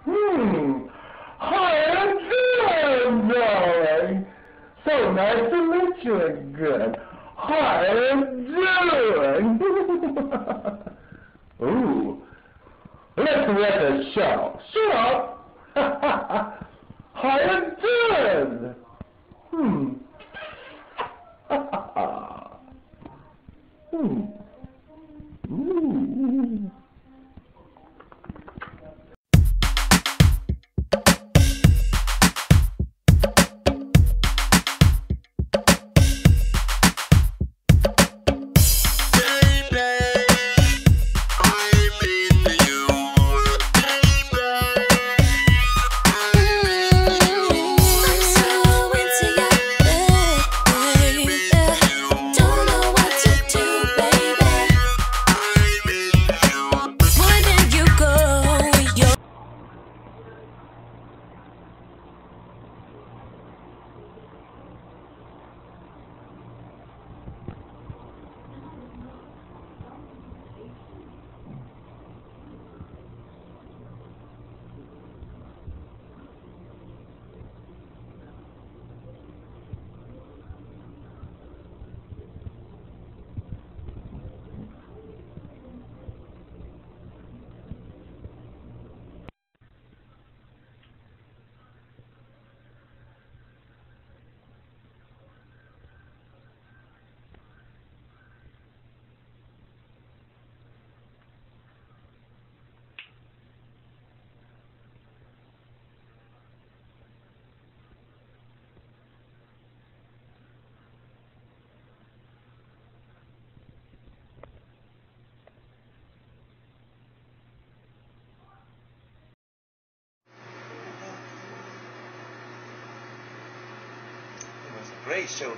How you doing, darling? So nice to meet you again. How you doing? Ooh, let's let it show. Shut up. How you doing? Ooh. It was a great show.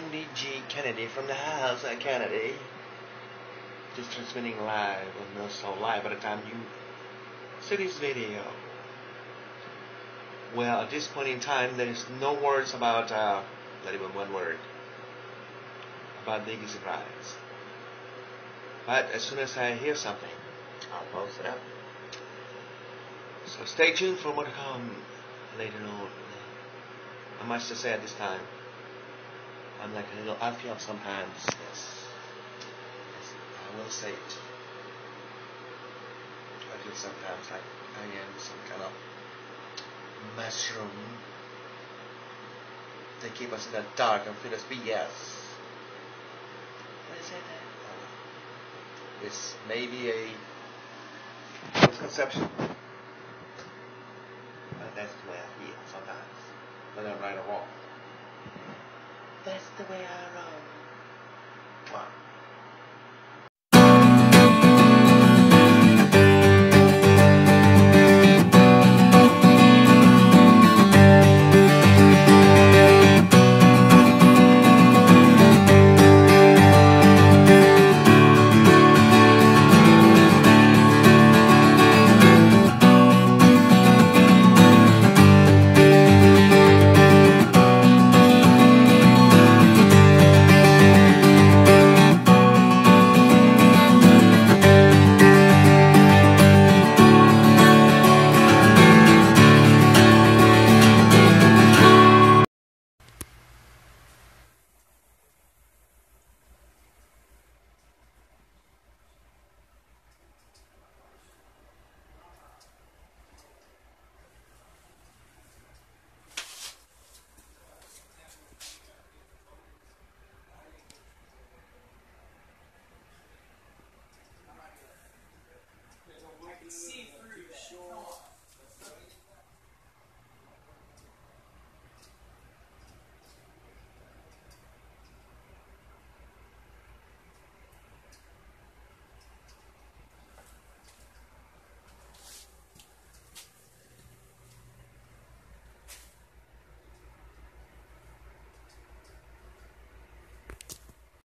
Wendy G. Kennedy from the house at Kennedy. Just transmitting live, or not so live by the time you see this video. Well, at this point in time, there is no words about, not even one word, about the surprise. But as soon as I hear something, I'll post it up. So stay tuned for more to come later on. Not much to say at this time. I'm like a little alfie sometimes. Yes, I will say it. I feel sometimes like I am some kind of mushroom. They keep us in the dark and feed us BS. What is it? It's maybe a misconception. But that's the way I feel sometimes. Whether I'm right or wrong. That's the way I roll. Wow.